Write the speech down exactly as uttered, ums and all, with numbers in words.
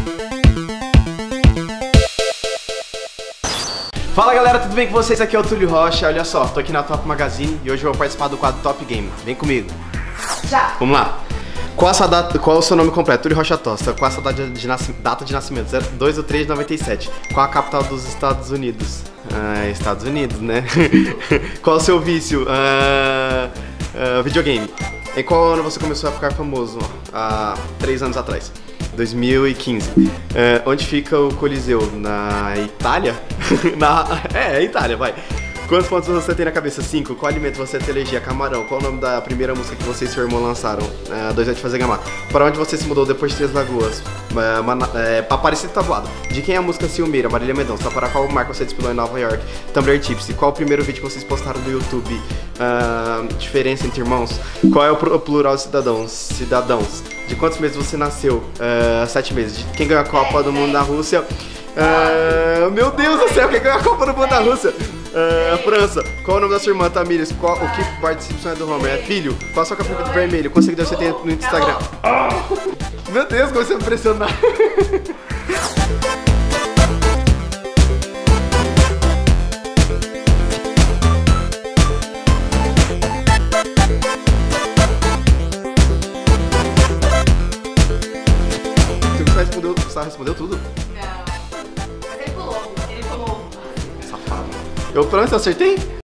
Fala galera, tudo bem com vocês? Aqui é o Túlio Rocha. Olha só, tô aqui na Top Magazine e hoje eu vou participar do quadro Top Game. Vem comigo. Já. Vamos lá. Qual, a sua data, qual é o seu nome completo? Túlio Rocha Tosta. Qual a sua data de, nasci, data de nascimento? dois de três de noventa e sete. Qual a capital dos Estados Unidos? Ah, Estados Unidos, né? Qual o seu vício? Ah, ah, videogame. Em qual ano você começou a ficar famoso? Há três anos atrás. dois mil e quinze. Uh, onde fica o Coliseu? Na Itália? na... É, é Itália, vai. Quantos pontos você tem na cabeça? cinco. Qual alimento você tem alergia? Camarão. Qual o nome da primeira música que você e seu irmão lançaram? Uh, dois anos de fazer gamar. Para onde você se mudou depois de Três Lagoas? Uh, Mana... uh, Aparecido Tabuado. De quem é a música Ciumeira? Marília Mendonça. Para qual marca você desfilou em Nova York? Tumblr Tipsy. Qual o primeiro vídeo que vocês postaram no YouTube? Uh, diferença entre irmãos? Qual é o plural de cidadãos? Cidadãos. De quantos meses você nasceu? Uh, sete meses. De quem ganhou a Copa do Mundo da Rússia? Uh, meu Deus do céu, quem ganhou a Copa do Mundo da Rússia? Uh, França. Qual é o nome da sua irmã, Tamires? Qual, o que participa do Homer? É filho? Qual a sua capa de vermelho? Quantos seguidores você tem no Instagram? Meu Deus, como você me impressionar. Respondeu, você respondeu tudo? Não. Mas ele pulou. Ele pulou. Safado. Eu pronto, acertei?